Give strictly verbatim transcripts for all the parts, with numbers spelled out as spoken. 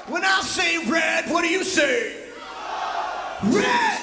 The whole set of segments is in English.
When I say red, what do you say? Red!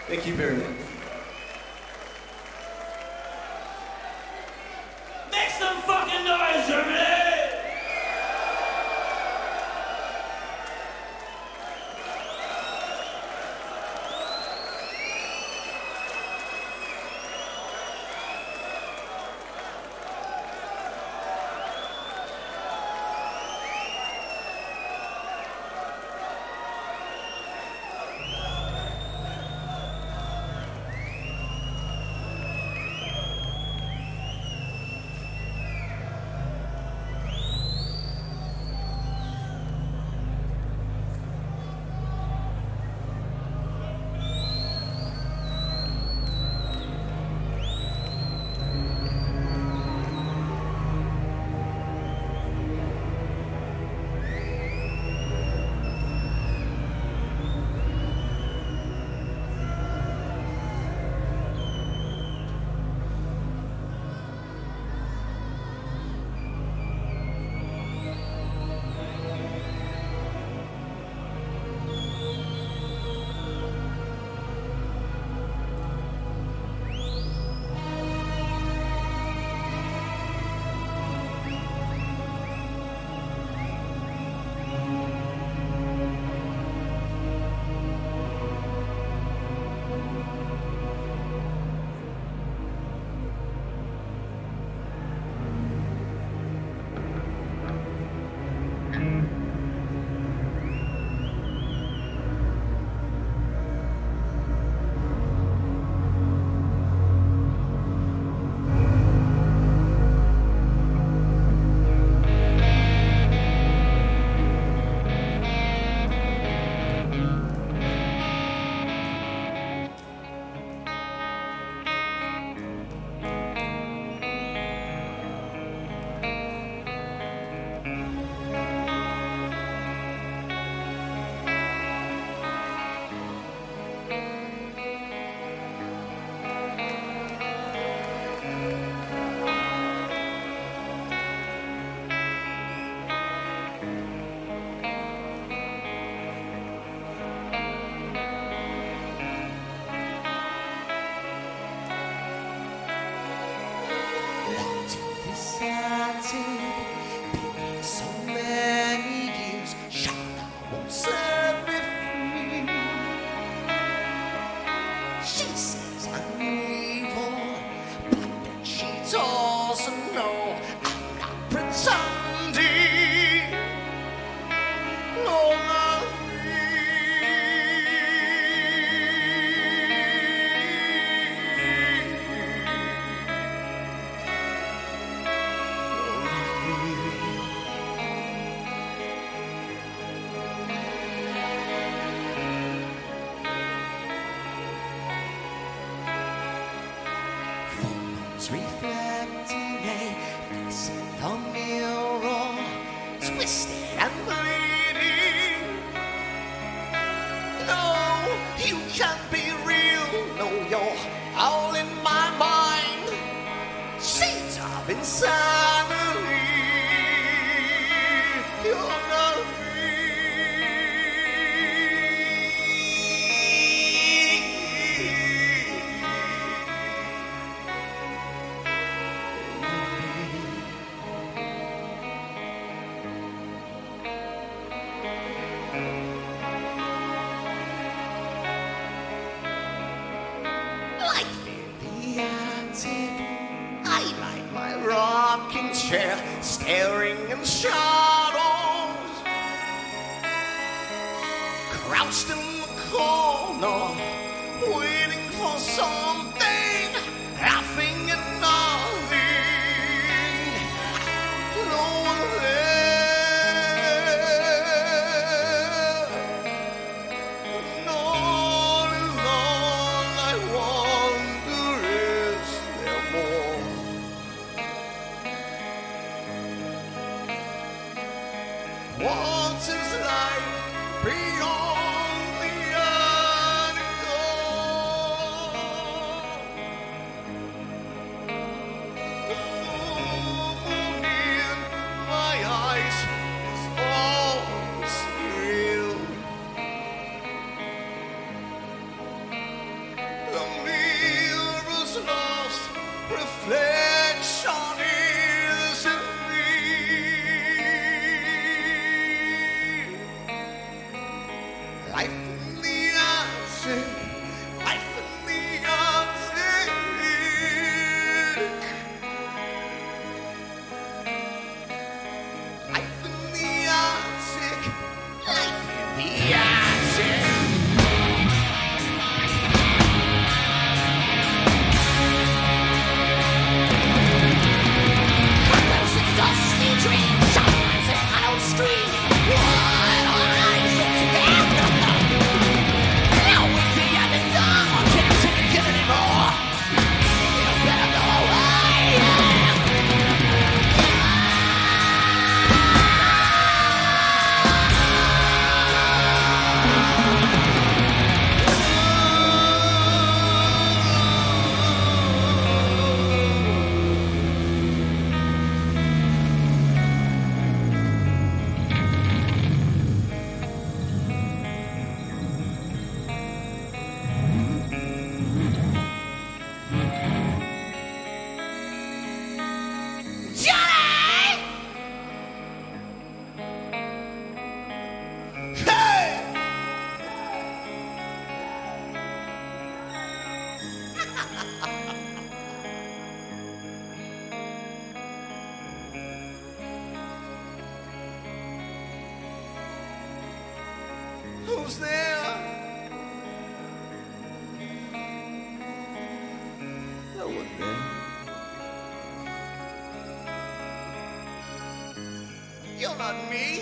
Thank you very much. Make some fucking noise, Germany! Reflecting a face in the mirror, twisted and bleeding. No, you can't be real. No, you're all in my mind. Seeds of insanity. You're not rocking chair, staring in shadows, crouched in the corner, waiting for something, laughing at nothing. No one there, none is all I wonder, is there more? What is life beyond the unknown? was there. No one there. You're not me.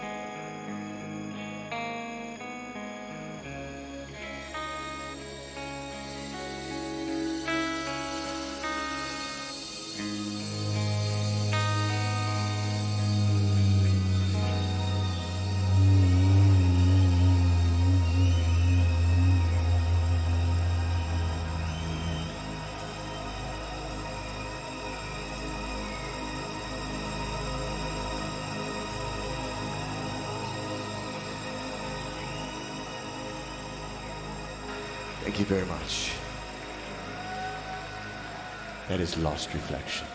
Thank you very much. That is Lost Reflection.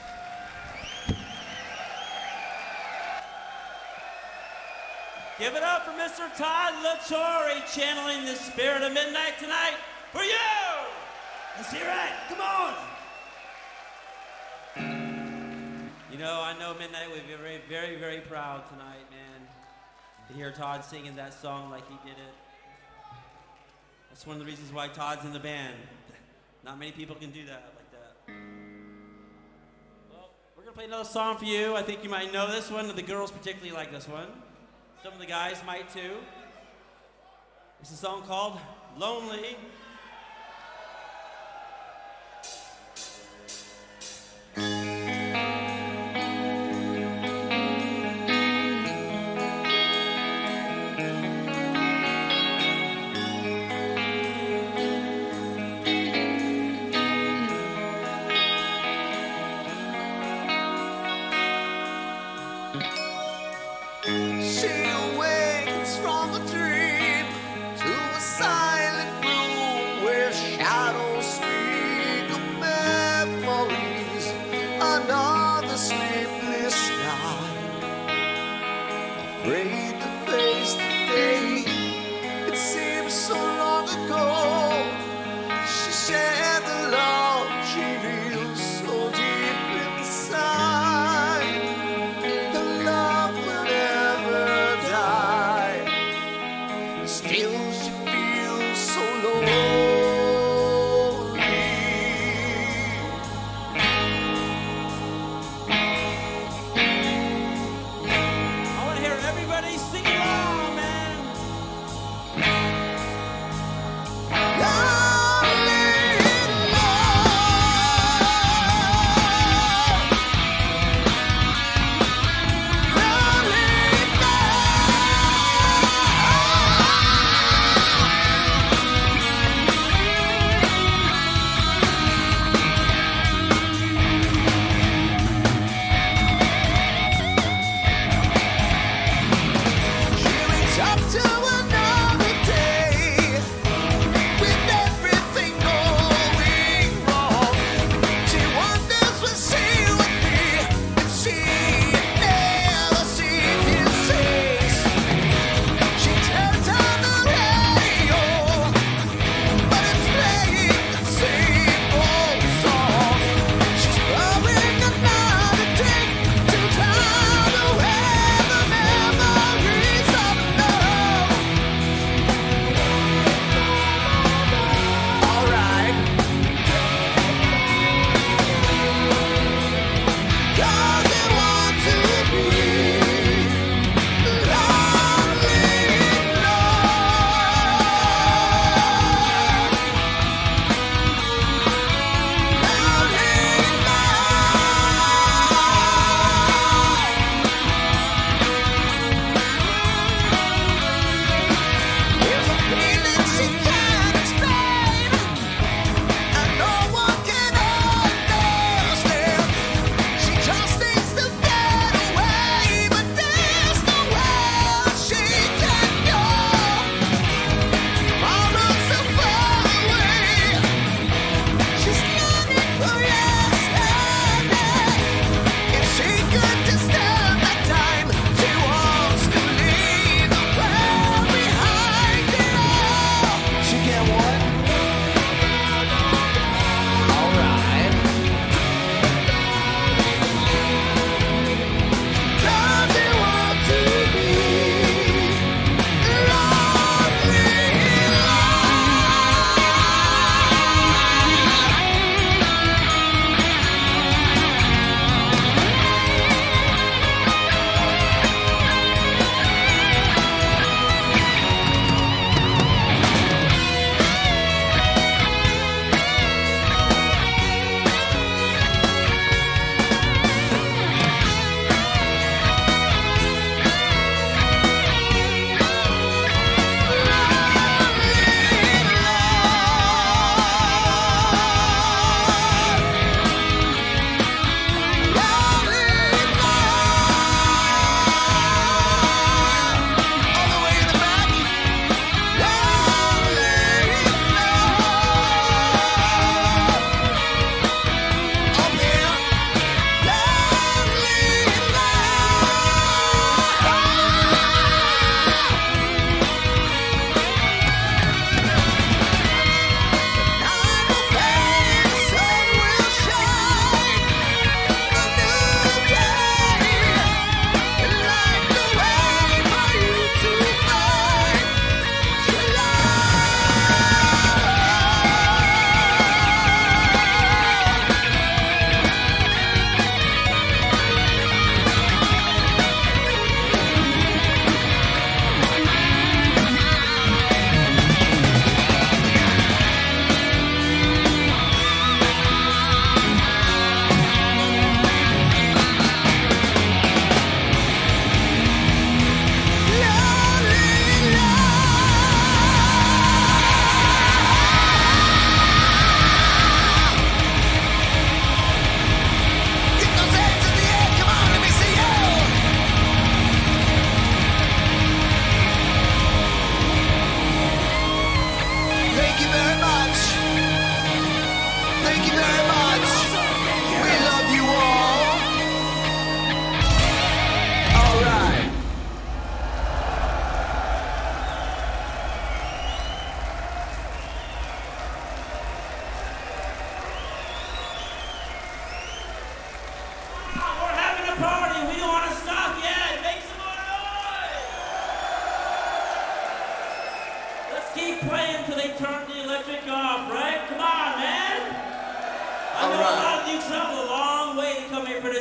Give it up for Mister Todd LaTorre, channeling the spirit of midnight tonight for you! Let's hear it. Come on. You know, I know Midnight would be very, very, very proud tonight, man, to hear Todd singing that song like he did it. That's one of the reasons why Todd's in the band. Not many people can do that like that. Well, we're gonna play another song for you. I think you might know this one. The girls particularly like this one. Some of the guys might too. It's a song called Lonely. Afraid to face the day. It seems so long ago. She shared the love she feels so deep inside. The love will never die. Still she feels so lonely. I want to hear everybody sing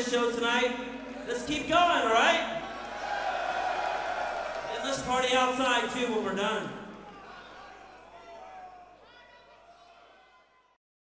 show tonight. Let's keep going, all right? And let's party outside, too, when we're done.